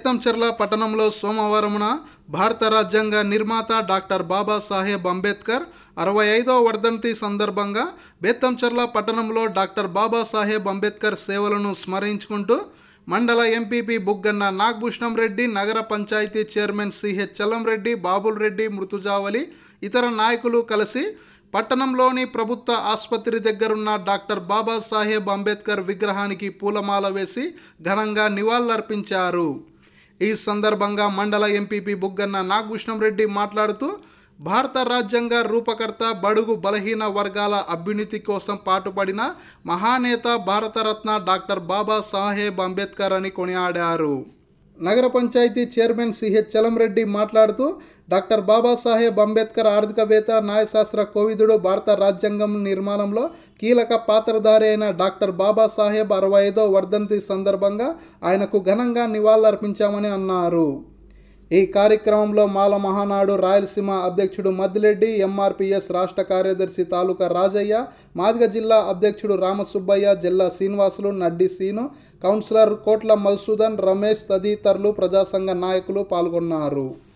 బేతంచెర్ల పట్టణంలో సోమవారమున భారత రాజ్యాంగ నిర్మాత డాక్టర్ బాబాసాహెబ్ అంబేద్కర్ 65వ వర్ధంతి సందర్భంగా బేతంచెర్ల పట్టణంలో డాక్టర్ బాబాసాహెబ్ అంబేద్కర్ సేవలను స్మరించుకుంటూ మండల ఎంపీపీ బుగ్గన్న నాగభూషణం రెడ్డి, నగర పంచాయతీ చైర్మన్ సిహెచ్ చల్లంరెడ్డి, బాబుల్ రెడ్డి, మృతుజావలి ఇతర నాయకులు కలిసి పట్టణంలోని ప్రభుత్వ ఆసుపత్రి దగ్గరున్న డాక్టర్ బాబాసాహెబ్ అంబేద్కర్ విగ్రహానికి పూలమాల వేసి ఘనంగా నివాళులర్పించారు. ఈ సందర్భంగా మండల ఎంపీపీ బుగ్గన్న నాగభూషణం రెడ్డి మాట్లాడుతూ భారత రాజ్యాంగ రూపకర్త, బడుగు బలహీన వర్గాల అభ్యున్నతి కోసం పాటుపడిన మహానేత భారతరత్న డాక్టర్ బాబాసాహెబ్ అంబేద్కర్ అని కొనియాడారు. నగర పంచాయతీ చైర్మన్ సిహెచ్ చలంరెడ్డి మాట్లాడుతూ డాక్టర్ బాబాసాహెబ్ అంబేద్కర్ ఆర్థికవేత్త, న్యాయశాస్త్ర కోవిదుడు, భారత రాజ్యాంగం నిర్మాణంలో కీలక పాత్రధారి అయిన డాక్టర్ బాబాసాహెబ్ 65వ వర్ధంతి సందర్భంగా ఆయనకు ఘనంగా నివాళులర్పించామని అన్నారు. ఈ కార్యక్రమంలో మాల మహానాడు రాయలసీమ అధ్యక్షుడు మద్దిరెడ్డి, ఎంఆర్పిఎస్ రాష్ట్ర కార్యదర్శి తాలూకా రాజయ్య, మాదిగ జిల్లా అధ్యక్షుడు రామసుబ్బయ్య, జిల్లా శ్రీనివాసులు, నడ్డి సీను, కౌన్సిలర్ కోట్ల మధుసూదన్, రమేష్ తదితరులు ప్రజాసంఘ నాయకులు పాల్గొన్నారు.